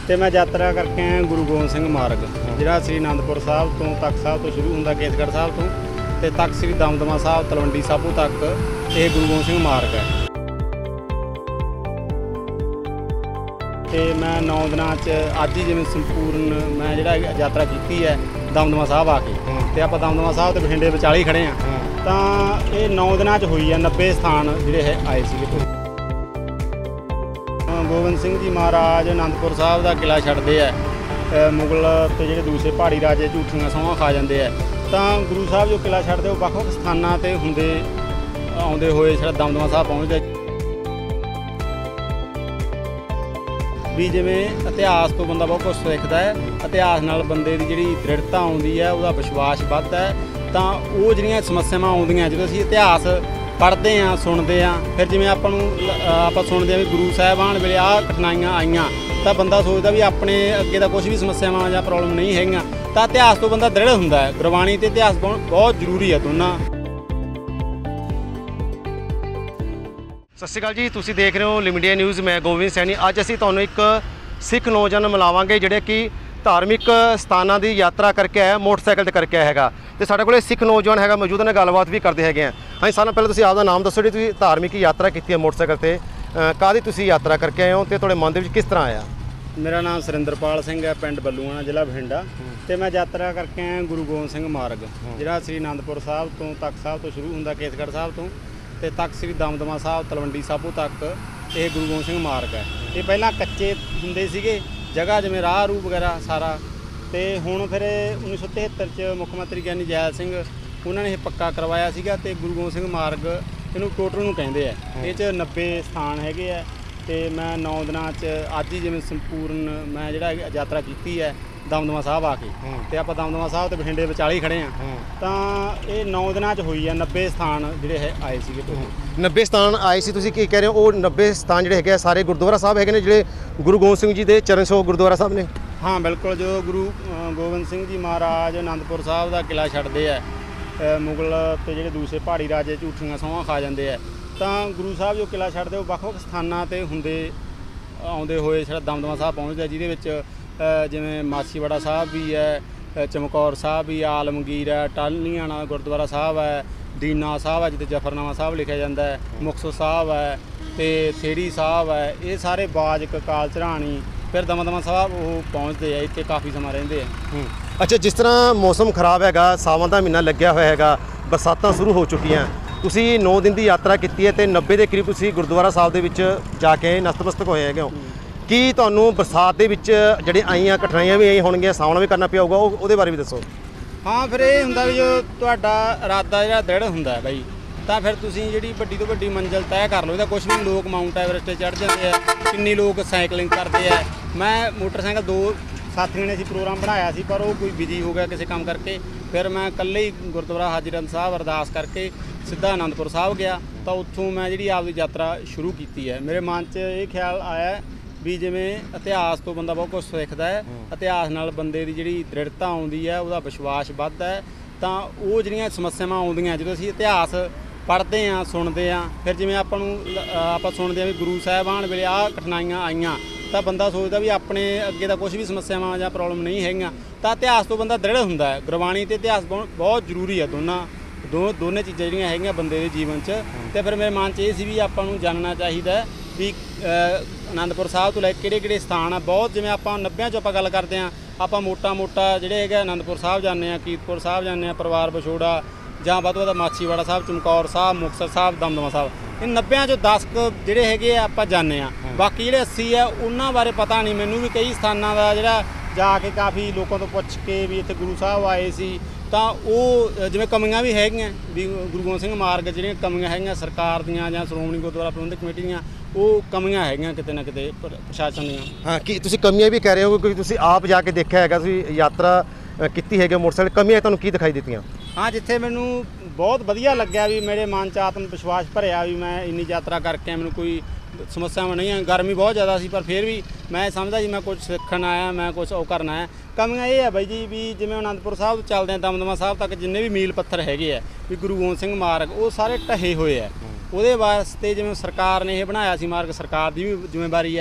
ਤੇ ਮੈਂ ਯਾਤਰਾ ਕਰਕੇ ਆਇਆ ਗੁਰੂ ਗੋਬਿੰਦ ਸਿੰਘ ਮਾਰਗ, ਜਿਹੜਾ ਸ੍ਰੀ ਅਨੰਦਪੁਰ ਸਾਹਿਬ ਤੋਂ ਤਖਤ ਸਾਹਿਬ ਤੋਂ ਸ਼ੁਰੂ ਹੁੰਦਾ ਕੇਸਗੜ੍ਹ ਸਾਹਿਬ ਤੋਂ ਤੇ ਤੱਕ ਸ੍ਰੀ ਦਮਦਮਾ ਸਾਹਿਬ ਤਲਵੰਡੀ ਸਾਬੋ ਤੱਕ ਇਹ ਗੁਰੂ ਗੋਬਿੰਦ ਸਿੰਘ ਮਾਰਗ ਹੈ। ਤੇ ਮੈਂ 9 ਦਿਨਾਂ 'ਚ ਅੱਜ ਹੀ ਜਿਵੇਂ ਸੰਪੂਰਨ ਮੈਂ ਜਿਹੜਾ ਯਾਤਰਾ ਕੀਤੀ ਹੈ ਦਮਦਮਾ ਸਾਹਿਬ ਆ ਕੇ, ਤੇ ਆਪਾਂ ਦਮਦਮਾ ਸਾਹਿਬ ਤੇ ਬਠਿੰਡੇ ਵਿਚਾਲੇ ਹੀ ਖੜੇ ਹਾਂ, ਤਾਂ ਇਹ 9 ਦਿਨਾਂ 'ਚ ਹੋਈ ਹੈ 90 ਸਥਾਨ ਜਿਹੜੇ ਆਏ ਸੀਗੇ। ਗੋਬਿੰਦ ਸਿੰਘ ਜੀ ਮਹਾਰਾਜ ਅਨੰਦਪੁਰ ਸਾਹਿਬ ਦਾ ਕਿਲ੍ਹਾ ਛੱਡਦੇ ਆ, ਮੁਗਲ ਤੇ ਜਿਹੜੇ ਦੂਸਰੇ ਪਹਾੜੀ ਰਾਜੇ ਝੂਠੀਆਂ ਸਹੁੰਆਂ ਖਾ ਜਾਂਦੇ ਆ, ਤਾਂ ਗੁਰੂ ਸਾਹਿਬ ਜੋ ਕਿਲ੍ਹਾ ਛੱਡਦੇ ਉਹ ਵੱਖ-ਵੱਖ ਸਥਾਨਾਂ 'ਤੇ ਆਉਂਦੇ ਹੋਏ ਜਿਹੜਾ ਦਮਦਮਾ ਸਾਹਿਬ ਪਹੁੰਚਦੇ ਵੀ ਜਿਵੇਂ ਇਤਿਹਾਸ ਤੋਂ ਬੰਦਾ ਬਹੁਤ ਕੁਝ ਸਿੱਖਦਾ ਹੈ, ਇਤਿਹਾਸ ਨਾਲ ਬੰਦੇ ਦੀ ਜਿਹੜੀ ਦ੍ਰਿੜਤਾ ਆਉਂਦੀ ਹੈ, ਉਹਦਾ ਵਿਸ਼ਵਾਸ ਵੱਧਦਾ ਹੈ। ਤਾਂ ਉਹ ਜਿਹੜੀਆਂ ਸਮੱਸਿਆਵਾਂ ਆਉਂਦੀਆਂ ਜਦੋਂ ਅਸੀਂ ਇਤਿਹਾਸ ਪੜ੍ਹਦੇ ਹਾਂ ਸੁਣਦੇ ਹਾਂ, ਫਿਰ ਜਿਵੇਂ ਆਪਾਂ ਸੁਣਦੇ ਹਾਂ ਵੀ ਗੁਰੂ ਸਾਹਿਬਾਨ ਵੇਲੇ ਆਹ ਕਠਿਨਾਈਆਂ ਆਈਆਂ, ਤਾਂ ਬੰਦਾ ਸੋਚਦਾ ਵੀ ਆਪਣੇ ਅੱਗੇ ਦਾ ਕੁਝ ਵੀ ਸਮੱਸਿਆਵਾਂ ਜਾਂ ਪ੍ਰੋਬਲਮ ਨਹੀਂ ਹੈਗੀਆਂ, ਤਾਂ ਇਤਿਹਾਸ ਤੋਂ ਬੰਦਾ ਦ੍ਰਿੜ ਹੁੰਦਾ ਹੈ। ਗੁਰਬਾਣੀ ਅਤੇ ਇਤਿਹਾਸ ਬਹੁਤ ਜ਼ਰੂਰੀ ਹੈ ਦੋਨਾਂ। ਸਤਿ ਸ਼੍ਰੀ ਅਕਾਲ ਜੀ, ਤੁਸੀਂ ਦੇਖ ਰਹੇ ਹੋ ਲਿਮਿਟਿਡ ਨਿਊਜ਼। ਮੈਂ ਗੋਬਿੰਦ ਸੈਣੀ। ਅੱਜ ਅਸੀਂ ਤੁਹਾਨੂੰ ਇੱਕ ਸਿੱਖ ਨੌਜਵਾਨ ਮਿਲਾਵਾਂਗੇ ਜਿਹੜੇ ਕਿ ਧਾਰਮਿਕ ਸਥਾਨਾਂ ਦੀ ਯਾਤਰਾ ਕਰਕੇ ਆਇਆ, ਮੋਟਰਸਾਈਕਲ ਤੇ ਕਰਕੇ ਆਇਆ ਹੈਗਾ, ਤੇ ਸਾਡੇ ਕੋਲ ਸਿੱਖ ਨੌਜਵਾਨ ਹੈਗਾ ਮੌਜੂਦ ਨੇ, ਗੱਲਬਾਤ ਵੀ ਕਰਦੇ ਹੈਗੇ ਆ। ਹਾਂਜੀ, ਸਾਰਿਆਂ ਪਹਿਲਾਂ ਤੁਸੀਂ ਆਪਦਾ ਨਾਮ ਦੱਸੋ, ਜਿਹੜੀ ਤੁਸੀਂ ਧਾਰਮਿਕ ਯਾਤਰਾ ਕੀਤੀ ਹੈ ਮੋਟਰਸਾਈਕਲ ਤੇ, ਕਾਹਦੀ ਤੁਸੀਂ ਯਾਤਰਾ ਕਰਕੇ ਆਏ ਹੋ ਤੇ ਤੁਹਾਡੇ ਮਨ ਦੇ ਵਿੱਚ ਕਿਸ ਤਰ੍ਹਾਂ ਆਇਆ? ਮੇਰਾ ਨਾਮ ਸੁਰਿੰਦਰਪਾਲ ਸਿੰਘ ਹੈ, ਪਿੰਡ ਬੱਲੂਆਣਾ, ਜ਼ਿਲ੍ਹਾ ਬਠਿੰਡਾ, ਤੇ ਮੈਂ ਯਾਤਰਾ ਕਰਕੇ ਆਇਆ ਗੁਰੂ ਗੋਬਿੰਦ ਸਿੰਘ ਮਾਰਗ, ਜਿਹੜਾ ਸ੍ਰੀ ਅਨੰਦਪੁਰ ਸਾਹਿਬ ਤੋਂ ਤਖਤ ਸਾਹਿਬ ਤੋਂ ਸ਼ੁਰੂ ਹੁੰਦਾ ਕੇਸਗੜ੍ਹ ਸਾਹਿਬ ਤੋਂ ਤੇ ਤੱਕ ਸ੍ਰੀ ਦਮਦਮਾ ਸਾਹਿਬ ਤਲਵੰਡੀ ਸਾਬੋ ਤੱਕ ਇਹ ਗੁਰੂ ਗੋਬਿੰਦ ਸਿੰਘ ਮਾਰਗ ਹੈ। ਇਹ ਪਹਿਲਾਂ ਕੱਚੇ ਹੁੰਦੇ ਸੀਗੇ ਜਗ੍ਹਾ, ਜਿਵੇਂ ਰਾਹ ਰੂਹ ਵਗੈਰਾ ਸਾਰਾ, ਤੇ ਹੁਣ ਫਿਰ 1973 'ਚ ਮੁੱਖ ਮੰਤਰੀ ਗਿਆਨੀ ਜੈਲ ਸਿੰਘ ਉਹਨਾਂ ਨੇ ਇਹ ਪੱਕਾ ਕਰਵਾਇਆ ਸੀਗਾ, ਤੇ ਗੁਰੂ ਗੋਬਿੰਦ ਸਿੰਘ ਮਾਰਗ ਇਹਨੂੰ ਟੋਟਲ ਨੂੰ ਕਹਿੰਦੇ ਆ। ਇਹ 'ਚ 90 ਸਥਾਨ ਹੈਗੇ ਆ, ਤੇ ਮੈਂ 9 ਦਿਨਾਂ 'ਚ ਅੱਜ ਹੀ ਜਿਵੇਂ ਸੰਪੂਰਨ ਮੈਂ ਜਿਹੜਾ ਯਾਤਰਾ ਕੀਤੀ ਹੈ ਦਮਦਮਾ ਸਾਹਿਬ ਆ ਕੇ, ਤੇ ਆਪਾਂ ਦਮਦਮਾ ਸਾਹਿਬ ਤੇ ਬਠਿੰਡੇ ਵਿਚਾਲੇ ਹੀ ਖੜੇ ਹਾਂ, ਤਾਂ ਇਹ 9 ਦਿਨਾਂ 'ਚ ਹੋਈ ਹੈ 90 ਸਥਾਨ ਜਿਹੜੇ ਆਏ ਸੀਗੇ। 90 ਸਥਾਨ ਆਏ ਸੀ, ਤੁਸੀਂ ਕੀ ਕਹਿ ਰਹੇ ਹੋ? ਉਹ 90 ਸਥਾਨ ਜਿਹੜੇ ਹੈਗੇ ਆ ਸਾਰੇ ਗੁਰਦੁਆਰਾ ਸਾਹਿਬ ਹੈਗੇ ਨੇ, ਜਿਹੜੇ ਗੁਰੂ ਗੋਬਿੰਦ ਸਿੰਘ ਜੀ ਦੇ ਚਰਨਛੋਹ ਗੁਰਦੁਆਰਾ ਸਾਹਿਬ ਨੇ? ਹਾਂ ਬਿਲਕੁਲ, ਜਦੋਂ ਗੁਰੂ ਗੋਬਿੰਦ ਸਿੰਘ ਜੀ ਮਹਾਰਾਜ ਅਨੰਦਪੁਰ ਸਾਹਿਬ ਦਾ ਕਿਲ੍ਹਾ ਛੱਡਦੇ ਆ, ਮੁਗਲ ਤੇ ਜਿਹੜੇ ਦੂਸਰੇ ਪਹਾੜੀ ਰਾਜੇ ਝੂਠੀਆਂ ਸਹੁੰਆਂ ਖਾ ਜਾਂਦੇ ਆ, ਤਾਂ ਗੁਰੂ ਸਾਹਿਬ ਜੋ ਕਿਲ੍ਹਾ ਛੱਡਦੇ ਉਹ ਵੱਖ-ਵੱਖ ਸਥਾਨਾਂ 'ਤੇ ਆਉਂਦੇ ਹੋਏ ਜਿਹੜਾ ਦਮਦਮਾ ਸਾਹਿਬ ਪਹੁੰਚਦਾ, ਜਿਹਦੇ ਵਿੱਚ ਜਿਵੇਂ ਮਾਛੀਵਾੜਾ ਸਾਹਿਬ ਵੀ ਹੈ, ਚਮਕੌਰ ਸਾਹਿਬ ਵੀ, ਆਲਮਗੀਰ ਹੈ, ਟਾਹਲੀਆਣਾ ਗੁਰਦੁਆਰਾ ਸਾਹਿਬ ਹੈ, ਦੀਨਾ ਸਾਹਿਬ ਹੈ ਜਿੱਥੇ ਜਫਰਨਾਮਾ ਸਾਹਿਬ ਲਿਖਿਆ ਜਾਂਦਾ ਹੈ, ਮੁਕਤਸਰ ਸਾਹਿਬ ਹੈ, ਤੇ ਥੇੜੀ ਸਾਹਿਬ ਹੈ, ਇਹ ਸਾਰੇ ਬਾਜਕ ਕਾਲ ਝਰਾਣੀ, ਫਿਰ ਦਮਦਮਾ ਸਾਹਿਬ ਉਹ ਪਹੁੰਚਦੇ ਆ, ਇੱਥੇ ਕਾਫੀ ਸਮਾਂ ਰਹਿੰਦੇ ਆ। ਅੱਛਾ, ਜਿਸ ਤਰ੍ਹਾਂ ਮੌਸਮ ਖਰਾਬ ਹੈਗਾ, ਸਾਵਣ ਦਾ ਮਹੀਨਾ ਲੱਗਿਆ ਹੋਇਆ ਹੈਗਾ, ਬਰਸਾਤਾਂ ਸ਼ੁਰੂ ਹੋ ਚੁੱਕੀਆਂ, ਤੁਸੀਂ 9 ਦਿਨ ਦੀ ਯਾਤਰਾ ਕੀਤੀ ਹੈ ਤੇ 90 ਦੇ ਕਰੀਬ ਤੁਸੀਂ ਗੁਰਦੁਆਰਾ ਸਾਹਿਬ ਦੇ ਵਿੱਚ ਜਾ ਕੇ ਨਤਮਸਤਕ ਹੋਏ ਹੈਗੇ ਹੋ। ਕੀ ਤੁਹਾਨੂੰ ਬਰਸਾਤ ਦੇ ਵਿੱਚ ਜਿਹੜੇ ਆਈਆਂ ਕਠਿਨਾਈਆਂ ਵੀ ਆਈਆਂ ਹੋਣਗੀਆਂ, ਸਾਹਮਣਾ ਵੀ ਕਰਨਾ ਪਿਆ ਹੋਊਗਾ, ਉਹਦੇ ਬਾਰੇ ਵੀ ਦੱਸੋ। ਹਾਂ, ਫਿਰ ਇਹ ਹੁੰਦਾ ਵੀ ਜੋ ਤੁਹਾਡਾ ਇਰਾਦਾ ਜਿਹੜਾ ਦ੍ਰਿੜ ਹੁੰਦਾ ਬਾਈ, ਤਾਂ ਫਿਰ ਤੁਸੀਂ ਜਿਹੜੀ ਵੱਡੀ ਤੋਂ ਵੱਡੀ ਮੰਜ਼ਿਲ ਤੈਅ ਕਰ ਲਓ। ਇਹਦਾ ਕੁਛ ਵੀ ਲੋਕ ਮਾਊਂਟ ਐਵਰੈਸਟ 'ਤੇ ਚੜ੍ਹ ਜਾਂਦੇ ਆ, ਕਿੰਨੇ ਲੋਕ ਸਾਈਕਲਿੰਗ ਕਰਦੇ ਆ। ਮੈਂ ਮੋਟਰਸਾਈਕਲ 2 ਸਾਥੀਆਂ ਨੇ ਅਸੀਂ ਪ੍ਰੋਗਰਾਮ ਬਣਾਇਆ ਸੀ, ਪਰ ਉਹ ਕੋਈ ਬਿਜੀ ਹੋ ਗਿਆ ਕਿਸੇ ਕੰਮ ਕਰਕੇ, ਫਿਰ ਮੈਂ ਇਕੱਲੇ ਹੀ ਗੁਰਦੁਆਰਾ ਹਾਜੀਰੰਦ ਸਾਹਿਬ ਅਰਦਾਸ ਕਰਕੇ ਸਿੱਧਾ ਅਨੰਦਪੁਰ ਸਾਹਿਬ ਗਿਆ, ਤਾਂ ਉੱਥੋਂ ਮੈਂ ਜਿਹੜੀ ਆਪਦੀ ਯਾਤਰਾ ਸ਼ੁਰੂ ਕੀਤੀ ਹੈ। ਮੇਰੇ ਮਨ 'ਚ ਇਹ ਖਿਆਲ ਆਇਆ ਵੀ ਜਿਵੇਂ ਇਤਿਹਾਸ ਤੋਂ ਬੰਦਾ ਬਹੁਤ ਕੁਝ ਸਿੱਖਦਾ ਹੈ, ਇਤਿਹਾਸ ਨਾਲ ਬੰਦੇ ਦੀ ਜਿਹੜੀ ਦ੍ਰਿੜਤਾ ਆਉਂਦੀ ਹੈ, ਉਹਦਾ ਵਿਸ਼ਵਾਸ ਵੱਧਦਾ ਹੈ। ਤਾਂ ਉਹ ਜਿਹੜੀਆਂ ਸਮੱਸਿਆਵਾਂ ਆਉਂਦੀਆਂ ਜਦੋਂ ਅਸੀਂ ਇਤਿਹਾਸ ਪੜ੍ਹਦੇ ਹਾਂ ਸੁਣਦੇ ਹਾਂ, ਫਿਰ ਜਿਵੇਂ ਆਪਾਂ ਸੁਣਦੇ ਹਾਂ ਵੀ ਗੁਰੂ ਸਾਹਿਬਾਨ ਵੇਲੇ ਆਹ ਕਠਿਨਾਈਆਂ ਆਈਆਂ, ਤਾਂ ਬੰਦਾ ਸੋਚਦਾ ਵੀ ਆਪਣੇ ਅੱਗੇ ਦਾ ਕੁਝ ਵੀ ਸਮੱਸਿਆਵਾਂ ਜਾਂ ਪ੍ਰੋਬਲਮ ਨਹੀਂ ਹੈਗੀਆਂ, ਤਾਂ ਇਤਿਹਾਸ ਤੋਂ ਬੰਦਾ ਦ੍ਰਿੜ ਹੁੰਦਾ ਹੈ। ਗੁਰਬਾਣੀ ਅਤੇ ਇਤਿਹਾਸ ਬਹੁਤ ਜ਼ਰੂਰੀ ਹੈ, ਦੋਨੇ ਚੀਜ਼ਾਂ ਜਿਹੜੀਆਂ ਹੈਗੀਆਂ ਬੰਦੇ ਦੇ ਜੀਵਨ 'ਚ। ਤੇ ਫਿਰ ਮੇਰੇ ਮਨ 'ਚ ਇਹ ਸੀ ਵੀ ਆਪਾਂ ਨੂੰ ਜਾਣਨਾ ਚਾਹੀਦਾ ਵੀ ਅਨੰਦਪੁਰ ਸਾਹਿਬ ਤੋਂ ਲੈ ਕੇ ਕਿਹੜੇ ਸਥਾਨ ਆ। ਬਹੁਤ ਜਿਵੇਂ ਆਪਾਂ 90 'ਚੋਂ ਆਪਾਂ ਗੱਲ ਕਰਦੇ ਹਾਂ, ਆਪਾਂ ਮੋਟਾ ਜਿਹੜੇ ਹੈਗੇ ਅਨੰਦਪੁਰ ਸਾਹਿਬ ਜਾਂਦੇ ਹਾਂ, ਕੀਰਤਪੁਰ ਸਾਹਿਬ ਜਾਂਦੇ ਹਾਂ, ਪਰਿਵਾਰ ਵਿਛੋੜਾ, ਜਾਂ ਵੱਧ ਤੋਂ ਵੱਧ ਮਾਛੀਵਾੜਾ ਸਾਹਿਬ, ਚਮਕੌਰ ਸਾਹਿਬ, ਮੁਕਤਸਰ ਸਾਹਿਬ, ਦਮਦਮਾ ਸਾਹਿਬ, ਇਹ 90 'ਚੋਂ 10 ਜਿਹੜੇ ਹੈਗੇ ਆ ਆਪਾਂ ਜਾਂਦੇ ਹਾਂ। ਬਾਕੀ ਜਿਹੜੇ 80 ਆ ਉਹਨਾਂ ਬਾਰੇ ਪਤਾ ਨਹੀਂ ਮੈਨੂੰ ਵੀ। ਕਈ ਸਥਾਨਾਂ ਦਾ ਜਿਹੜਾ ਜਾ ਕੇ ਕਾਫੀ ਲੋਕਾਂ ਤੋਂ ਪੁੱਛ ਕੇ ਵੀ ਇੱਥੇ ਗੁਰੂ ਸਾਹਿਬ ਆਏ ਸੀ, ਤਾਂ ਉਹ ਜਿਵੇਂ ਕਮੀਆਂ ਵੀ ਹੈਗੀਆਂ ਵੀ ਗੁਰੂ ਗੋਬਿੰਦ ਸਿੰਘ ਮਾਰਗ ਜਿਹੜੀਆਂ ਕਮੀਆਂ ਹੈਗੀਆਂ ਸਰਕਾਰ ਦੀਆਂ ਜਾਂ ਸ਼੍ਰੋਮਣੀ ਗੁਰਦੁਆਰਾ ਪ੍ਰਬੰਧਕ ਕਮੇਟੀ ਦੀਆਂ, ਉਹ ਕਮੀਆਂ ਹੈਗੀਆਂ ਕਿਤੇ ਨਾ ਕਿਤੇ ਪ੍ਰਸ਼ਾਸਨ ਦੀਆਂ। ਹਾਂ, ਕੀ ਤੁਸੀਂ ਕਮੀਆਂ ਵੀ ਕਹਿ ਰਹੇ ਹੋ ਕਿਉਂਕਿ ਤੁਸੀਂ ਆਪ ਜਾ ਕੇ ਦੇਖਿਆ ਹੈਗਾ, ਤੁਸੀਂ ਯਾਤਰਾ ਕੀਤੀ ਹੈਗੀ ਮੋਟਰਸਾਈਕਲ, ਕਮੀਆਂ ਤੁਹਾਨੂੰ ਕੀ ਦਿਖਾਈ ਦਿੱਤੀਆਂ? ਹਾਂ, ਜਿੱਥੇ ਮੈਨੂੰ ਬਹੁਤ ਵਧੀਆ ਲੱਗਿਆ ਵੀ ਮੇਰੇ ਮਨ 'ਚ ਆਤਮ ਵਿਸ਼ਵਾਸ ਭਰਿਆ ਵੀ ਮੈਂ ਇੰਨੀ ਯਾਤਰਾ ਕਰਕੇ ਮੈਨੂੰ ਕੋਈ ਸਮੱਸਿਆਵਾਂ ਨਹੀਂ ਆ। ਗਰਮੀ ਬਹੁਤ ਜ਼ਿਆਦਾ ਸੀ, ਪਰ ਫਿਰ ਵੀ ਮੈਂ ਸਮਝਦਾ ਜੀ ਮੈਂ ਕੁਝ ਸਿੱਖਣ ਆਇਆ, ਮੈਂ ਕੁਝ ਉਹ ਕਰਨ ਆਇਆ। ਕਮੀਆਂ ਇਹ ਹੈ ਬਾਈ ਜੀ ਵੀ ਜਿਵੇਂ ਅਨੰਦਪੁਰ ਸਾਹਿਬ ਤੋਂ ਚੱਲਦੇ ਹਾਂ ਦਮਦਮਾ ਸਾਹਿਬ ਤੱਕ ਜਿੰਨੇ ਵੀ ਮੀਲ ਪੱਥਰ ਹੈਗੇ ਆ ਵੀ ਗੁਰੂ ਗੋਬਿੰਦ ਸਿੰਘ ਮਾਰਗ, ਉਹ ਸਾਰੇ ਢਹੇ ਹੋਏ ਆ। ਉਹਦੇ ਵਾਸਤੇ ਜਿਵੇਂ ਸਰਕਾਰ ਨੇ ਇਹ ਬਣਾਇਆ ਸੀ ਮਾਰਗ, ਸਰਕਾਰ ਦੀ ਵੀ ਜ਼ਿੰਮੇਵਾਰੀ ਹੈ।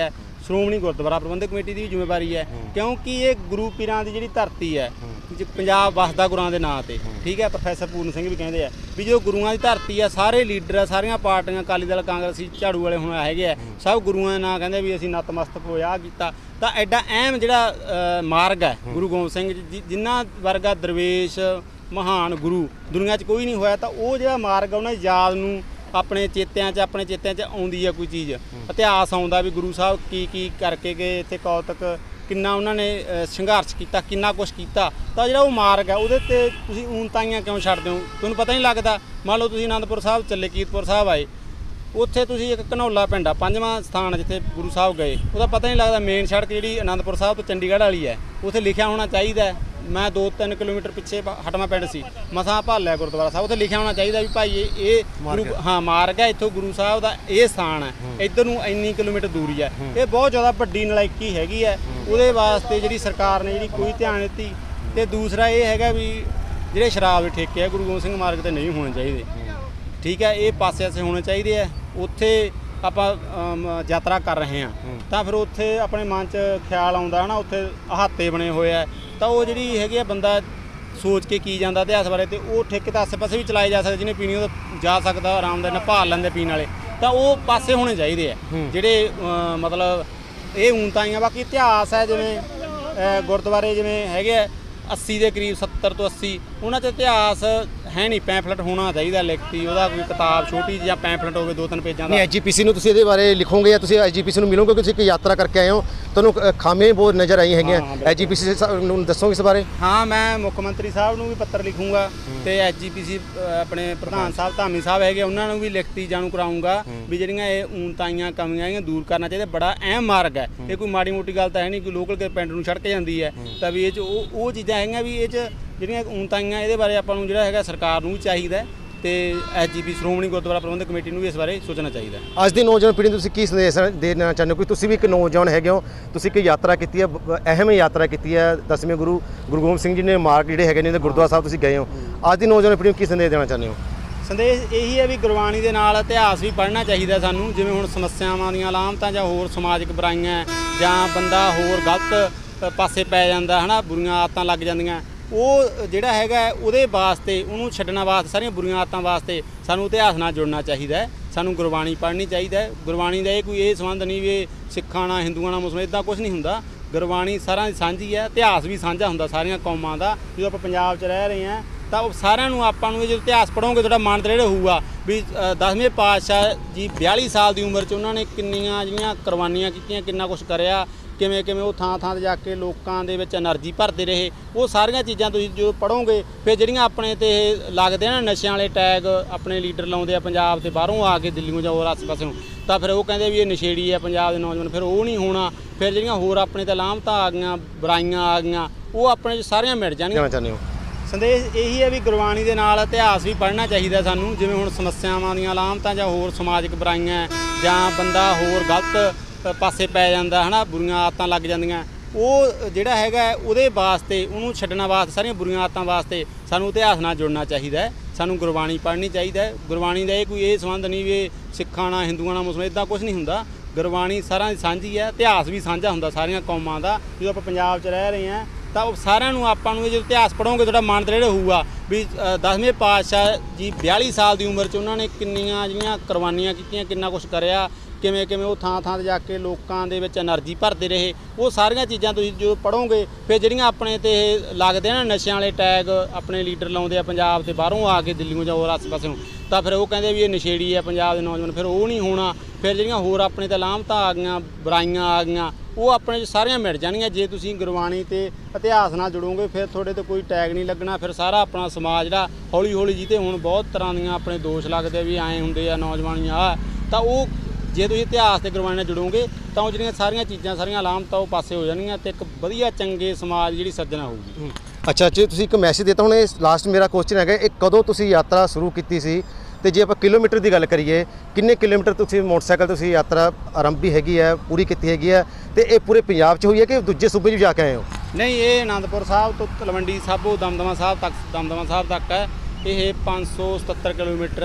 ਸ਼੍ਰੋਮਣੀ ਗੁਰਦੁਆਰਾ ਪ੍ਰਬੰਧਕ ਕਮੇਟੀ ਦੀ ਵੀ ਜ਼ਿੰਮੇਵਾਰੀ ਹੈ, ਕਿਉਂਕਿ ਇਹ ਗੁਰੂ ਪੀਰਾਂ ਦੀ ਜਿਹੜੀ ਧਰਤੀ ਹੈ, ਪੰਜਾਬ ਵਸਦਾ ਗੁਰਾਂ ਦੇ ਨਾਂ ਤੇ, ਠੀਕ ਹੈ। ਪ੍ਰੋਫੈਸਰ ਪੂਰਨ ਸਿੰਘ ਵੀ ਕਹਿੰਦੇ ਆ ਵੀ ਜੋ ਗੁਰੂਆਂ ਦੀ ਧਰਤੀ ਆ, ਸਾਰੇ ਲੀਡਰ ਆ, ਸਾਰੀਆਂ ਪਾਰਟੀਆਂ, ਅਕਾਲੀ ਦਲ, ਕਾਂਗਰਸੀ, ਝਾੜੂ ਵਾਲੇ ਹੁਣ ਹੈਗੇ ਆ, ਸਭ ਗੁਰੂਆਂ ਦੇ ਨਾਂ ਕਹਿੰਦੇ ਵੀ ਅਸੀਂ ਨਤਮਸਤਕ ਹੋਇਆ ਆਹ ਕੀਤਾ। ਤਾਂ ਐਡਾ ਅਹਿਮ ਜਿਹੜਾ ਮਾਰਗ ਹੈ ਗੁਰੂ ਗੋਬਿੰਦ ਸਿੰਘ ਜੀ ਜਿਨ੍ਹਾਂ ਵਰਗਾ ਦਰਵੇਸ਼ ਮਹਾਨ ਗੁਰੂ ਦੁਨੀਆ 'ਚ ਕੋਈ ਨਹੀਂ ਹੋਇਆ, ਤਾਂ ਉਹ ਜਿਹੜਾ ਮਾਰਗ ਆ ਉਹਨਾਂ ਦੀ ਯਾਦ ਨੂੰ ਆਪਣੇ ਚੇਤਿਆਂ 'ਚ ਆਉਂਦੀ ਹੈ ਕੋਈ ਚੀਜ਼, ਇਤਿਹਾਸ ਆਉਂਦਾ ਵੀ ਗੁਰੂ ਸਾਹਿਬ ਕੀ ਕਰਕੇ ਗਏ ਇੱਥੇ, ਕੌਤਕ ਕਿੰਨਾ ਉਹਨਾਂ ਨੇ ਸੰਘਰਸ਼ ਕੀਤਾ, ਕਿੰਨਾ ਕੁਛ ਕੀਤਾ। ਤਾਂ ਜਿਹੜਾ ਉਹ ਮਾਰਗ ਹੈ ਉਹਦੇ 'ਤੇ ਤੁਸੀਂ ਊਨਤਾਈਆਂ ਕਿਉਂ ਛੱਡਦੇ ਹੋ? ਤੁਹਾਨੂੰ ਪਤਾ ਨਹੀਂ ਲੱਗਦਾ। ਮੰਨ ਲਓ ਤੁਸੀਂ ਅਨੰਦਪੁਰ ਸਾਹਿਬ ਚੱਲੇ, ਕੀਰਤਪੁਰ ਸਾਹਿਬ ਆਏ, ਉੱਥੇ ਤੁਸੀਂ ਇੱਕ ਘਨੌਲਾ ਪਿੰਡ ਆ 5ਵਾਂ ਸਥਾਨ ਜਿੱਥੇ ਗੁਰੂ ਸਾਹਿਬ ਗਏ, ਉਹਦਾ ਪਤਾ ਨਹੀਂ ਲੱਗਦਾ। ਮੇਨ ਸੜਕ ਜਿਹੜੀ ਅਨੰਦਪੁਰ ਸਾਹਿਬ ਤੋਂ ਚੰਡੀਗੜ੍ਹ ਵਾਲੀ ਹੈ, ਉੱਥੇ ਲਿਖਿਆ ਹੋਣਾ ਚਾਹੀਦਾ। ਮੈਂ 2-3 ਕਿਲੋਮੀਟਰ ਪਿੱਛੇ ਹਟਵਾਂ ਪਿੰਡ ਸੀ, ਮਸਾਂ ਭਾਲਿਆ ਗੁਰਦੁਆਰਾ ਸਾਹਿਬ, ਉੱਥੇ ਲਿਖਿਆ ਹੋਣਾ ਚਾਹੀਦਾ ਵੀ ਭਾਈ ਇਹ ਗੁਰੂ ਮਾਰਗ ਹੈ, ਇੱਥੋਂ ਗੁਰੂ ਸਾਹਿਬ ਦਾ ਇਹ ਸਥਾਨ ਹੈ, ਇੱਧਰ ਨੂੰ ਇੰਨੀ ਕਿਲੋਮੀਟਰ ਦੂਰੀ ਹੈ। ਇਹ ਬਹੁਤ ਜ਼ਿਆਦਾ ਵੱਡੀ ਨਲਾਇਕੀ ਹੈਗੀ ਹੈ, ਉਹਦੇ ਵਾਸਤੇ ਜਿਹੜੀ ਸਰਕਾਰ ਨੇ ਜਿਹੜੀ ਕੋਈ ਧਿਆਨ ਦਿੱਤੀ। ਤੇ ਦੂਸਰਾ ਇਹ ਹੈਗਾ ਵੀ ਜਿਹੜੇ ਸ਼ਰਾਬ ਦੇ ਠੇਕੇ ਆ ਗੁਰੂ ਗੋਬਿੰਦ ਸਿੰਘ ਮਾਰਗ ਤੇ ਨਹੀਂ ਹੋਣੇ ਚਾਹੀਦੇ, ਠੀਕ ਹੈ। ਇਹ ਪਾਸੇ ਹੋਣੇ ਚਾਹੀਦੇ ਆ। ਉੱਥੇ ਆਪਾਂ ਯਾਤਰਾ ਕਰ ਰਹੇ ਹਾਂ ਤਾਂ ਫਿਰ ਉੱਥੇ ਆਪਣੇ ਮਨ 'ਚ ਖਿਆਲ ਆਉਂਦਾ ਹੈ ਨਾ, ਉੱਥੇ ਅਹਾਤੇ ਬਣੇ ਹੋਏ ਆ, ਤਾਂ ਉਹ ਜਿਹੜੀ ਹੈਗੀ ਆ ਬੰਦਾ ਸੋਚ ਕੇ ਕੀ ਜਾਂਦਾ ਇਤਿਹਾਸ ਬਾਰੇ, ਤੇ ਉਹ ਠੇਕੇ ਤਾਂ ਆਸੇ ਪਾਸੇ ਵੀ ਚਲਾਏ ਜਾ ਸਕਦੇ, ਜਿਹਨੇ ਪੀਣੀ ਉਹ ਜਾ ਸਕਦਾ ਆਰਾਮਦਾਰ ਨਾਲ ਭਾਲ ਲੈਂਦੇ ਪੀਣ ਵਾਲੇ, ਤਾਂ ਉਹ ਪਾਸੇ ਹੋਣੇ ਚਾਹੀਦੇ ਆ ਜਿਹੜੇ ਮਤਲਬ ਇਹ ਊਨਤਾਈਆਂ। ਬਾਕੀ ਇਤਿਹਾਸ ਹੈ, ਜਿਵੇਂ ਗੁਰਦੁਆਰੇ ਜਿਵੇਂ ਹੈਗੇ ਆ 80 ਦੇ ਕਰੀਬ, 70 ਤੋਂ 80, ਉਹਨਾਂ 'ਚ ਇਤਿਹਾਸ ਹੈ ਨਹੀਂ। ਪੈਂਫਲੇਟ ਹੋਣਾ ਚਾਹੀਦਾ ਲਿਖਤੀ, ਉਹਦਾ ਕੋਈ ਕਿਤਾਬ ਛੋਟੀ ਜਾਂ ਪੈਂਫਲੇਟ ਹੋਵੇ 2-3 ਪੇਜਾਂ ਦਾ। ਐਜੀਪੀਸੀ ਨੂੰ ਤੁਸੀਂ ਇਹਦੇ ਬਾਰੇ ਲਿਖੋਗੇ ਜਾਂ ਤੁਸੀਂ ਐਜੀਪੀਸੀ ਨੂੰ ਮਿਲੋਗੇ? ਤੁਸੀਂ ਇੱਕ ਯਾਤਰਾ ਕਰਕੇ ਆਏ ਹੋ, ਤੁਹਾਨੂੰ ਖਾਮੀਆਂ ਬਹੁਤ ਨਜ਼ਰ ਆਈ ਹੈਗੀਆਂ, ਐਜੀਪੀਸੀ ਨੂੰ ਦੱਸੋਗੇ ਇਸ ਬਾਰੇ? ਹਾਂ, ਮੈਂ ਮੁੱਖ ਮੰਤਰੀ ਸਾਹਿਬ ਨੂੰ ਵੀ ਪੱਤਰ ਲਿਖੂੰਗਾ ਤੇ ਐਜੀਪੀਸੀ ਆਪਣੇ ਪ੍ਰਧਾਨ ਸਾਹਿਬ ਧਾਮੀ ਸਾਹਿਬ ਹੈਗੇ, ਉਹਨਾਂ ਨੂੰ ਵੀ ਲਿਖਤੀ ਜਾਣੂ ਕਰਾਊਂਗਾ ਵੀ ਜਿਹੜੀਆਂ ਇਹ ਊਨਤਾਈਆਂ ਕਮੀਆਂ ਇਹ ਦੂਰ ਕਰਨਾ ਚਾਹੀਦਾ। ਬੜਾ ਅਹਿਮ ਮਾਰਗ ਹੈ ਇਹ, ਕੋਈ ਮਾੜੀ ਮੋਟੀ ਗੱਲ ਤਾਂ ਹੈ ਨਹੀਂ, ਕੋਈ ਲੋਕਲ ਕੇ ਪਿੰਡ ਨੂੰ ਸੜਕ ਜਾਂਦੀ ਹੈ। ਤਾਂ ਵੀ ਇਹ 'ਚ ਉਹ ਚੀਜ਼ਾਂ ਹੈਗੀਆਂ ਵੀ ਇਹ 'ਚ ਜਿਹੜੀਆਂ ਊਨਤਾਈਆਂ, ਇਹਦੇ ਬਾਰੇ ਆਪਾਂ ਨੂੰ ਜਿਹੜਾ ਹੈਗਾ ਸਰਕਾਰ ਨੂੰ ਵੀ ਚਾਹੀਦਾ ਤੇ ਐਸਜੀਪੀ ਸ਼੍ਰੋਮਣੀ ਗੁਰਦੁਆਰਾ ਪ੍ਰਬੰਧਕ ਕਮੇਟੀ ਨੂੰ ਵੀ ਇਸ ਬਾਰੇ ਸੋਚਣਾ ਚਾਹੀਦਾ। ਅੱਜ ਦੀ ਨੌਜਵਾਨ ਪੀੜ੍ਹੀ ਨੂੰ ਤੁਸੀਂ ਕੀ ਸੰਦੇਸ਼ ਦੇਣਾ ਚਾਹੁੰਦੇ ਹੋ? ਕਿ ਤੁਸੀਂ ਵੀ ਇੱਕ ਨੌਜਵਾਨ ਹੈਗੇ ਹੋ, ਤੁਸੀਂ ਇੱਕ ਯਾਤਰਾ ਕੀਤੀ ਹੈ, ਅਹਿਮ ਯਾਤਰਾ ਕੀਤੀ ਹੈ, 10ਵੇਂ ਗੁਰੂ ਗੋਬਿੰਦ ਸਿੰਘ ਜੀ ਨੇ ਮਾਰਗ ਜਿਹੜੇ ਹੈਗੇ ਨੇ ਗੁਰਦੁਆਰਾ ਸਾਹਿਬ ਤੁਸੀਂ ਗਏ ਹੋ, ਅੱਜ ਦੀ ਨੌਜਵਾਨ ਪੀੜ੍ਹੀ ਨੂੰ ਕੀ ਸੰਦੇਸ਼ ਦੇਣਾ ਚਾਹੁੰਦੇ ਹੋ? ਸੰਦੇਸ਼ ਇਹੀ ਹੈ ਵੀ ਗੁਰਬਾਣੀ ਦੇ ਨਾਲ ਇਤਿਹਾਸ ਵੀ ਪੜ੍ਹਨਾ ਚਾਹੀਦਾ ਸਾਨੂੰ। ਜਿਵੇਂ ਹੁਣ ਸਮੱਸਿਆਵਾਂ ਦੀਆਂ ਲਾਮਤਾਂ ਜਾਂ ਹੋਰ ਸਮਾਜਿਕ ਬੁਰਾਈਆਂ ਜਾਂ ਬੰਦਾ ਹੋਰ ਗਲਤ ਪਾਸੇ ਪੈ ਜਾਂਦਾ ਹੈ ਨਾ, ਬੁਰੀਆਂ ਆਦਤਾਂ ਲੱਗ ਜਾਂਦੀਆਂ, ਉਹ ਜਿਹੜਾ ਹੈਗਾ ਉਹਦੇ ਵਾਸਤੇ, ਉਹਨੂੰ ਛੱਡਣ ਵਾਸਤੇ, ਸਾਰੀਆਂ ਬੁਰੀਆਂ ਆਦਤਾਂ ਵਾਸਤੇ ਸਾਨੂੰ ਇਤਿਹਾਸ ਨਾਲ ਜੁੜਨਾ ਚਾਹੀਦਾ ਹੈ। ਸਾਨੂੰ ਗੁਰਬਾਣੀ ਪੜ੍ਹਨੀ ਚਾਹੀਦਾ ਹੈ। ਗੁਰਬਾਣੀ ਦਾ ਇਹ ਸੰਬੰਧ ਨਹੀਂ ਵੀ ਇਹ ਸਿੱਖਾਂ ਨਾਲ, ਹਿੰਦੂਆਂ ਨਾਲ, ਮੁਸਲਮਾਨ, ਇੱਦਾਂ ਕੁਝ ਨਹੀਂ ਹੁੰਦਾ। ਗੁਰਬਾਣੀ ਸਾਰਿਆਂ ਦੀ ਸਾਂਝੀ ਹੈ, ਇਤਿਹਾਸ ਵੀ ਸਾਂਝਾ ਹੁੰਦਾ ਸਾਰੀਆਂ ਕੌਮਾਂ ਦਾ। ਜਦੋਂ ਆਪਾਂ ਪੰਜਾਬ 'ਚ ਰਹਿ ਰਹੇ ਹਾਂ ਤਾਂ ਉਹ ਸਾਰਿਆਂ ਨੂੰ ਆਪਾਂ ਨੂੰ ਜਦੋਂ ਇਤਿਹਾਸ ਪੜ੍ਹੋਗੇ ਤੁਹਾਡਾ ਮਨ ਤੇ ਜਿਹੜਾ ਹੋਊਗਾ ਵੀ 10ਵੇਂ ਪਾਤਸ਼ਾਹ ਜੀ 42 ਸਾਲ ਦੀ ਉਮਰ 'ਚ ਉਹਨਾਂ ਨੇ ਕਿੰਨੀਆਂ ਜਿਹੜੀਆਂ ਕੁਰਬਾਨੀਆਂ ਕੀਤੀਆਂ, ਕਿੰਨਾ ਕੁਛ ਕਰਿਆ, ਕਿਵੇਂ ਉਹ ਥਾਂ ਥਾਂ 'ਤੇ ਜਾ ਕੇ ਲੋਕਾਂ ਦੇ ਵਿੱਚ એનર્ਜੀ ਭਰਦੇ ਰਹੇ। ਉਹ ਸਾਰੀਆਂ ਚੀਜ਼ਾਂ ਤੁਸੀਂ ਜਦੋਂ ਪੜ੍ਹੋਗੇ ਫਿਰ ਜਿਹੜੀਆਂ ਆਪਣੇ 'ਤੇ ਲੱਗਦੇ ਆ ਨਾ ਨਸ਼ਿਆਂ ਵਾਲੇ ਟੈਗ ਆਪਣੇ ਲੀਡਰ ਲਾਉਂਦੇ ਆ ਪੰਜਾਬ 'ਤੇ, ਬਾਹਰੋਂ ਆ ਕੇ ਦਿੱਲੀੋਂ ਜਾਂ ਹੋਰ ਆਸੇ ਪਾਸੇ ਨੂੰ, ਤਾਂ ਫਿਰ ਉਹ ਕਹਿੰਦੇ ਵੀ ਇਹ ਨਸ਼ੇੜੀ ਆ ਪੰਜਾਬ ਦੇ ਨੌਜਵਾਨ। ਫਿਰ ਉਹ ਨਹੀਂ ਹੋਣਾ। ਫਿਰ ਜਿਹੜੀਆਂ ਹੋਰ ਆਪਣੇ 'ਤੇ ਲਾਮਤਾਂ ਆ ਗਈਆਂ, ਬੁਰਾਈਆਂ ਆ ਗਈਆਂ, ਉਹ ਆਪਣੇ 'ਚ ਸਾਰੀਆਂ ਮਿਟ ਜਾਣਗੀਆਂ। ਚਾਹੁੰਦੇ ਹੋ ਸੰਦੇਸ਼ ਇਹੀ ਹੈ ਵੀ ਗੁਰਬਾਣੀ ਦੇ ਨਾਲ ਇਤਿਹਾਸ ਵੀ ਪੜ੍ਹਨਾ ਚਾਹੀਦਾ ਸਾਨੂੰ। ਜਿਵੇਂ ਹੁਣ ਸਮੱਸਿਆਵਾਂ ਦੀਆਂ ਲਾਮਤਾਂ ਜਾਂ ਹੋਰ ਸਮਾਜਿਕ ਬੁਰਾਈਆਂ ਜਾਂ ਬੰਦਾ ਹੋਰ ਗਲਤ ਪਾਸੇ ਪੈ ਜਾਂਦਾ ਹੈ ਨਾ, ਬੁਰੀਆਂ ਆਦਤਾਂ ਲੱਗ ਜਾਂਦੀਆਂ, ਉਹ ਜਿਹੜਾ ਹੈਗਾ ਉਹਦੇ ਵਾਸਤੇ, ਉਹਨੂੰ ਛੱਡਣ ਵਾਸਤੇ, ਸਾਰੀਆਂ ਬੁਰੀਆਂ ਆਦਤਾਂ ਵਾਸਤੇ ਸਾਨੂੰ ਇਤਿਹਾਸ ਨਾਲ ਜੁੜਨਾ ਚਾਹੀਦਾ ਹੈ। ਸਾਨੂੰ ਗੁਰਬਾਣੀ ਪੜ੍ਹਨੀ ਚਾਹੀਦਾ ਹੈ। ਗੁਰਬਾਣੀ ਦਾ ਇਹ ਸੰਬੰਧ ਨਹੀਂ ਵੀ ਇਹ ਸਿੱਖਾਂ ਨਾਲ, ਹਿੰਦੂਆਂ ਨਾਲ, ਮੁਸਲਮਾਨ, ਇੱਦਾਂ ਕੁਝ ਨਹੀਂ ਹੁੰਦਾ। ਗੁਰਬਾਣੀ ਸਾਰਿਆਂ ਦੀ ਸਾਂਝੀ ਹੈ, ਇਤਿਹਾਸ ਵੀ ਸਾਂਝਾ ਹੁੰਦਾ ਸਾਰੀਆਂ ਕੌਮਾਂ ਦਾ। ਜਦੋਂ ਆਪਾਂ ਪੰਜਾਬ 'ਚ ਰਹਿ ਰਹੇ ਹਾਂ ਤਾਂ ਉਹ ਸਾਰਿਆਂ ਨੂੰ ਆਪਾਂ ਨੂੰ ਜਦੋਂ ਇਤਿਹਾਸ ਪੜ੍ਹੋਗੇ ਤੁਹਾਡਾ ਮਨ ਤੇ ਜਿਹੜਾ ਹੋਊਗਾ ਵੀ 10ਵੇਂ ਪਾਤਸ਼ਾਹ ਜੀ 42 ਸਾਲ ਦੀ ਉਮਰ 'ਚ ਉਹਨਾਂ ਨੇ ਕਿੰਨੀਆਂ ਜਿਹੜੀਆਂ ਕੁਰਬਾਨੀਆਂ ਕੀਤੀਆਂ, ਕਿੰਨਾ ਕੁਛ ਕਰਿਆ, ਕਿਵੇਂ ਉਹ ਥਾਂ ਥਾਂ 'ਤੇ ਜਾ ਕੇ ਲੋਕਾਂ ਦੇ ਵਿੱਚ એનર્ਜੀ ਭਰਦੇ ਰਹੇ। ਉਹ ਸਾਰੀਆਂ ਚੀਜ਼ਾਂ ਤੁਸੀਂ ਜਦੋਂ ਪੜ੍ਹੋਗੇ ਫਿਰ ਜਿਹੜੀਆਂ ਆਪਣੇ 'ਤੇ ਲੱਗਦੇ ਆ ਨਾ ਨਸ਼ਿਆਂ ਵਾਲੇ ਟੈਗ ਆਪਣੇ ਲੀਡਰ ਲਾਉਂਦੇ ਆ ਪੰਜਾਬ 'ਤੇ, ਬਾਹਰੋਂ ਆ ਕੇ ਦਿੱਲੀੋਂ ਜਾਂ ਹੋਰ ਆਸੇ ਪਾਸੇ ਨੂੰ, ਤਾਂ ਫਿਰ ਉਹ ਕਹਿੰਦੇ ਵੀ ਇਹ ਨਸ਼ੇੜੀ ਆ ਪੰਜਾਬ ਦੇ ਨੌਜਵਾਨ। ਫਿਰ ਉਹ ਨਹੀਂ ਹੋਣਾ। ਫਿਰ ਜਿਹੜੀਆਂ ਹੋਰ ਆਪਣੇ 'ਤੇ ਲਾਮਤਾਂ ਆ ਗਈਆਂ, ਬੁਰਾਈਆਂ ਆ ਗਈਆਂ, ਉਹ ਆਪਣੇ 'ਚ ਸਾਰੀਆਂ ਮਿਟ ਜਾਣਗੀਆਂ। ਜੇ ਤੁਸੀਂ ਗੁਰਬਾਣੀ ਤੇ ਇਤਿਹਾਸ ਨਾਲ ਜੁੜੋਗੇ ਫਿਰ ਤੁਹਾਡੇ 'ਤੇ ਕੋਈ ਟੈਗ ਨਹੀਂ ਲੱਗਣਾ। ਫਿਰ ਸਾਰਾ ਆਪਣਾ ਸਮਾਜ ਜਿਹੜਾ ਹੌਲੀ ਜਿਹਤੇ ਹੁਣ ਬਹੁਤ ਤਰ੍ਹਾਂ ਦੀਆਂ ਆਪਣੇ ਦੋਸ਼ ਲੱਗਦੇ ਵੀ ਐਂ ਹੁੰਦੇ ਆ ਨੌਜਵਾਨੀ ਆ, ਤਾਂ ਉਹ ਜੇ ਤੁਸੀਂ ਇਤਿਹਾਸ ਤੇ ਗੁਰਬਾਣੀ ਨਾਲ ਜੁੜੋਗੇ ਤਾਂ ਉਹ ਜਿਹੜੀਆਂ ਸਾਰੀਆਂ ਚੀਜ਼ਾਂ, ਸਾਰੀਆਂ ਲਾਮਤਾਂ ਉਹ ਪਾਸੇ ਹੋ ਜਾਣਗੀਆਂ ਤੇ ਇੱਕ ਵਧੀਆ ਚੰਗੇ ਸਮਾਜ ਜਿਹੜੀ ਸਿਰਜਣਾ ਹੋਊਗੀ। ਅੱਛਾ, ਜੇ ਤੁਸੀਂ ਇੱਕ ਮੈਸੇਜ ਦਿੱਤਾ, ਹੁਣ ਇਹ ਲਾਸਟ ਮੇਰਾ ਕੁਐਸਚਨ ਹੈਗਾ, ਇਹ ਕਦੋਂ ਤੁਸੀਂ ਯਾਤਰਾ ਸ਼ੁਰੂ ਕੀਤੀ ਸੀ? ਤੇ ਜੇ ਆਪਾਂ ਕਿਲੋਮੀਟਰ ਦੀ ਗੱਲ ਕਰੀਏ, ਕਿੰਨੇ ਕਿਲੋਮੀਟਰ ਤੁਸੀਂ ਮੋਟਰਸਾਈਕਲ ਤੁਸੀਂ ਯਾਤਰਾ ਆਰੰਭੀ ਹੈਗੀ ਹੈ, ਪੂਰੀ ਕੀਤੀ ਹੈਗੀ ਹੈ? ਤੇ ਇਹ ਪੂਰੇ ਪੰਜਾਬ 'ਚ ਹੋਈ ਹੈ ਕਿ ਦੂਜੇ ਸੂਬੇ 'ਚ ਵੀ ਜਾ ਕੇ ਆਏ ਹੋ? ਨਹੀਂ, ਇਹ ਅਨੰਦਪੁਰ ਸਾਹਿਬ ਤੋਂ ਤਲਵੰਡੀ ਸਾਬੋ ਦਮਦਮਾ ਸਾਹਿਬ ਤੱਕ ਹੈ। ਇਹ 577 ਕਿਲੋਮੀਟਰ ਹੈ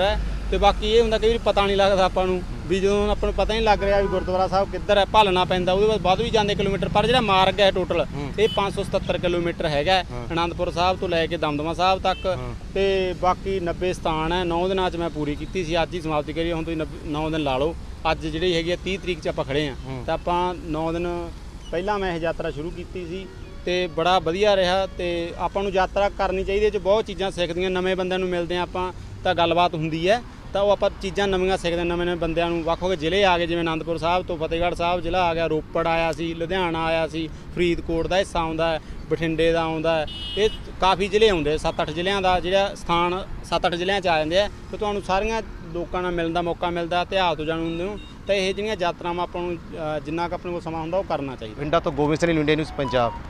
ਤੇ ਬਾਕੀ ਇਹ ਹੁੰਦਾ ਕਈ ਵਾਰੀ ਪਤਾ ਨਹੀਂ ਲੱਗਦਾ ਆਪਾਂ ਨੂੰ ਵੀ ਜਦੋਂ ਆਪਾਂ ਨੂੰ ਪਤਾ ਨਹੀਂ ਲੱਗ ਰਿਹਾ ਵੀ ਗੁਰਦੁਆਰਾ ਸਾਹਿਬ ਕਿੱਧਰ ਹੈ, ਭਾਲਣਾ ਪੈਂਦਾ, ਉਹਦੇ ਬਾਅਦ ਵੱਧ ਵੀ ਜਾਂਦੇ ਕਿਲੋਮੀਟਰ। ਪਰ ਜਿਹੜਾ ਮਾਰਗ ਹੈ ਟੋਟਲ ਇਹ 577 ਕਿਲੋਮੀਟਰ ਹੈਗਾ ਅਨੰਦਪੁਰ ਸਾਹਿਬ ਤੋਂ ਲੈ ਕੇ ਦਮਦਮਾ ਸਾਹਿਬ ਤੱਕ। ਤੇ ਬਾਕੀ 90 ਸਥਾਨ ਹੈ, 9 ਦਿਨਾਂ 'ਚ ਮੈਂ ਪੂਰੀ ਕੀਤੀ ਸੀ, ਅੱਜ ਹੀ ਸਮਾਪਤੀ ਕਰੀ। ਹੁਣ ਤੁਸੀਂ 9 ਦਿਨ ਲਾ ਲਓ। ਅੱਜ ਜਿਹੜੀ ਹੈਗੀ 30 ਤਰੀਕ 'ਚ ਆਪਾਂ ਖੜੇ ਹਾਂ, ਤਾਂ ਆਪਾਂ 9 ਦਿਨ ਪਹਿਲਾਂ ਮੈਂ ਇਹ ਯਾਤਰਾ ਸ਼ੁਰੂ ਕੀਤੀ ਸੀ ਤੇ ਬੜਾ ਵਧੀਆ ਰਿਹਾ। ਤੇ ਆਪਾਂ ਨੂੰ ਯਾਤਰਾ ਕਰਨੀ ਚਾਹੀਦੀ, ਇਹ 'ਚ ਬਹੁਤ ਚੀਜ਼ਾਂ ਸਿੱਖਦੀਆਂ, ਨਵੇਂ ਬੰਦਿਆਂ ਨੂੰ ਮਿਲਦੇ ਆ ਆਪਾਂ, ਤਾਂ ਗੱਲਬਾਤ ਹੁੰਦੀ ਹੈ, ਤਾਂ ਉਹ ਆਪਾਂ ਚੀਜ਼ਾਂ ਨਵੀਆਂ ਸਿੱਖਦੇ, ਨਵੇਂ ਬੰਦਿਆਂ ਨੂੰ। ਵੱਖ-ਵੱਖ ਜ਼ਿਲ੍ਹੇ ਆ ਗਏ, ਜਿਵੇਂ ਅਨੰਦਪੁਰ ਸਾਹਿਬ ਤੋਂ ਫਤਿਹਗੜ੍ਹ ਸਾਹਿਬ ਜ਼ਿਲ੍ਹਾ ਆ ਗਿਆ, ਰੋਪੜ ਆਇਆ ਸੀ, ਲੁਧਿਆਣਾ ਆਇਆ ਸੀ, ਫਰੀਦਕੋਟ ਦਾ ਹਿੱਸਾ ਆਉਂਦਾ ਹੈ, ਬਠਿੰਡੇ ਦਾ ਆਉਂਦਾ ਹੈ। ਇਹ ਕਾਫੀ ਜ਼ਿਲ੍ਹੇ ਆਉਂਦੇ, 7-8 ਜ਼ਿਲ੍ਹਿਆਂ ਦਾ ਜਿਹੜਾ ਸਥਾਨ 7-8 ਜ਼ਿਲ੍ਹਿਆਂ 'ਚ ਆ ਜਾਂਦੇ ਆ। ਤੇ ਤੁਹਾਨੂੰ ਸਾਰੀਆਂ ਲੋਕਾਂ ਨਾਲ ਮਿਲਣ ਦਾ ਮੌਕਾ ਮਿਲਦਾ, ਇਤਿਹਾਸ ਤੋਂ ਜਾਣੂ ਹੁੰਦੇ ਹੋ। ਤਾਂ ਇਹ ਜਿਹੜੀਆਂ ਯਾਤਰਾਵਾਂ ਆਪਾਂ ਨੂੰ ਜਿੰਨਾ ਕੁ ਆਪਣੇ ਕੋਲ ਸਮਾਂ ਹੁੰਦਾ ਉਹ ਕਰਨਾ ਚਾਹੀਦਾ। ਪਿੰਡਾਂ ਤੋਂ ਗੋਬਿੰਦ ਸਿੰਘ, ਇੰਡੀਆ ਨਿਊਜ਼ ਪੰਜਾਬ।